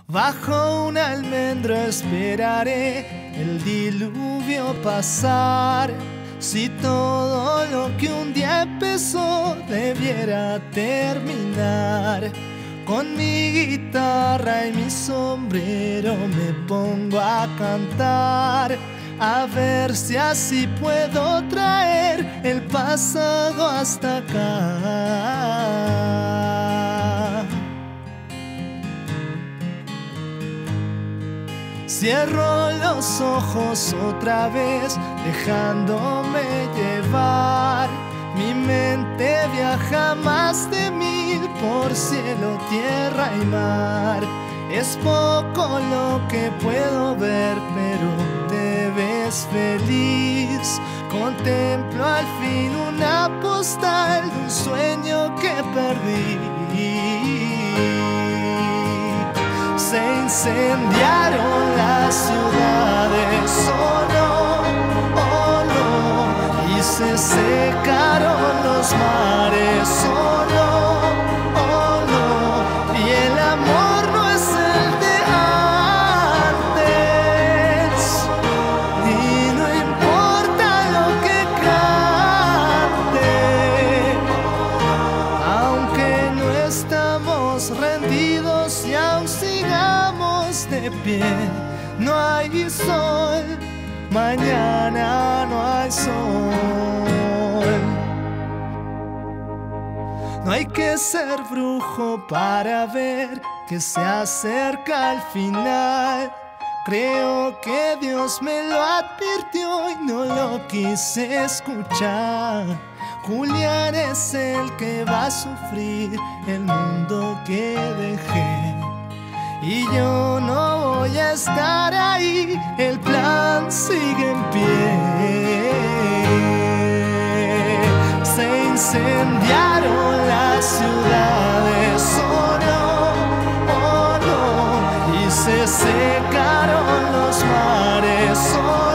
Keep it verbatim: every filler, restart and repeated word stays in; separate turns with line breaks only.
Bajo un almendro esperaré el diluvio pasar. Si todo lo que un día empezó debiera terminar, con mi guitarra y mi sombrero me pongo a cantar, a ver si así puedo traer el pasado hasta acá. Cierro los ojos otra vez, dejándome llevar. Mi mente viaja más de mil por cielo, tierra y mar. Es poco lo que puedo ver, pero te ves feliz. Contemplo al fin una postal de un sueño que perdí. Se incendiaron las ciudades, oh no, oh no, y se secaron los mares, oh no, oh no, y el amor no es el de antes, y no importa lo que cante, aunque no estamos rendidos y aún sigamos de pie. No hay sol, mañana no hay sol. No hay que ser brujo para ver que se acerca al final. Creo que Dios me lo advirtió y no lo quise escuchar. Julián es el que va a sufrir el mundo que dejé, y yo no voy a estar ahí, el plan sigue en pie. Se incendiaron las ciudades, oh no, oh no, y se secaron los mares, oh